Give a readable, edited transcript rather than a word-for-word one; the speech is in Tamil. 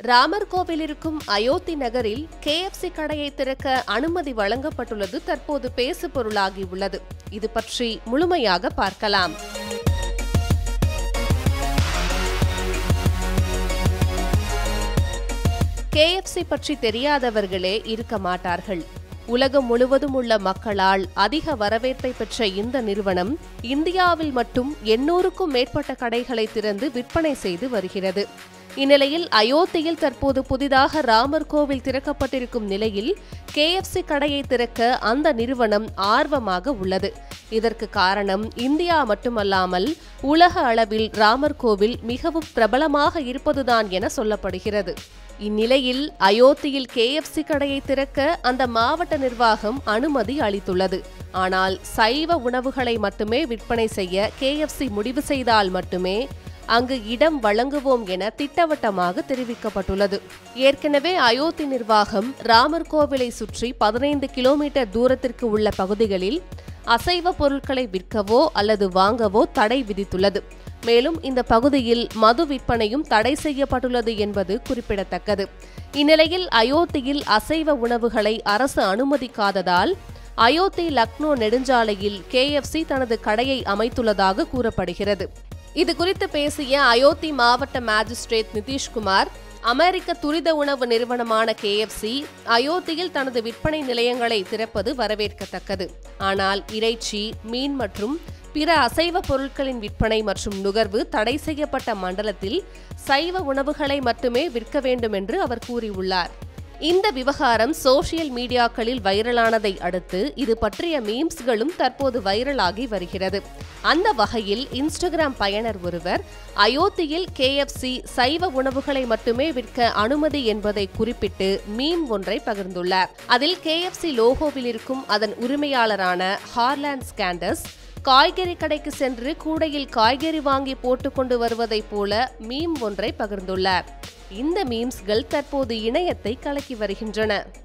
ராமர் கோவில் இருக்கும் அயோத்தி நகரில் KFC கடையை திறக்க அனுமதி வழங்கப்பட்டுள்ளது தற்போது பேசு பொருளாகியுள்ளது. இது பற்றி முழுமையாக பார்க்கலாம். KFC பற்றி தெரியாதவர்களே இருக்க மாட்டார்கள். உலகம் முழுவதும் உள்ள மக்களால் அதிக வரவேற்பை பெற்ற இந்த நிறுவனம் இந்தியாவில் மட்டும் 800க்கும் மேற்பட்ட கடைகளை திறந்து விற்பனை செய்து வருகிறது. இந்நிலையில் அயோத்தியில் தற்போது புதிதாக ராமர் கோவில் திறக்கப்பட்டிருக்கும் நிலையில் KFC கடையை திறக்க அந்த நிறுவனம் ஆர்வமாக உள்ளது. இதற்கு காரணம் இந்தியா மட்டுமல்லாமல் உலக அளவில் ராமர் கோவில் மிகவும் பிரபலமாக இருப்பதுதான் என சொல்லப்படுகிறது. இந்நிலையில் அயோத்தியில் KFC கடையை திறக்க அந்த மாவட்ட நிர்வாகம் அனுமதி அளித்துள்ளது. ஆனால் சைவ உணவுகளை மட்டுமே விற்பனை செய்ய KFC முடிவு செய்தால் மட்டுமே அங்கு இடம் வழங்குவோம் என திட்டவட்டமாக தெரிவிக்கப்பட்டுள்ளது. ஏற்கனவே அயோத்தி நிர்வாகம் ராமர் கோவிலை சுற்றி 15 கிலோமீட்டர் தூரத்திற்கு உள்ள பகுதிகளில் அசைவ பொருட்களை விற்கவோ அல்லது வாங்கவோ தடை விதித்துள்ளது. மேலும் இந்த பகுதியில் மது விற்பனையும் தடை செய்யப்பட்டுள்ளது என்பது குறிப்பிடத்தக்கது. இந்நிலையில் அயோத்தியில் அசைவ உணவுகளை அரசு அனுமதிக்காததால் அயோத்தி லக்னோ நெடுஞ்சாலையில் KFC தனது கடையை அமைத்துள்ளதாக கூறப்படுகிறது. இது குறித்து பேசிய அயோத்தி மாவட்ட மேஜிஸ்ட்ரேட் நிதிஷ்குமார், அமெரிக்க துரித உணவு நிறுவனமான KFC அயோத்தியில் தனது விற்பனை நிலையங்களை திறப்பது வரவேற்கத்தக்கது. ஆனால் இறைச்சி, மீன் மற்றும் பிற அசைவ பொருட்களின் விற்பனை மற்றும் நுகர்வு தடை செய்யப்பட்ட மண்டலத்தில் சைவ உணவுகளை மட்டுமே விற்க வேண்டும் என்று அவர் கூறியுள்ளார். இந்த விவகாரம் சோசியல் மீடியாக்களில் வைரலானதை அடுத்து இது பற்றிய மீம்ஸ்களும் தற்போது வைரலாகி வருகிறது. அந்த வகையில் இன்ஸ்டாகிராம் பயனர் ஒருவர் அயோத்தியில் KFC சைவ உணவுகளை மட்டுமே விற்க அனுமதி என்பதை குறிப்பிட்டு மீம் ஒன்றை பகிர்ந்துள்ளார். அதில் KFC லோகோவில் இருக்கும் அதன் உரிமையாளரான ஹார்லாண்ட் ஸ்காண்டர்ஸ் காய்கறி கடைக்கு சென்று கூடையில் காய்கறி வாங்கி போட்டுக்கொண்டு வருவதைப் போல மீம் ஒன்றை பகிர்ந்துள்ளார். இந்த மீம்ஸ்கள் தற்போது இணையத்தை கலக்கி வருகின்றன.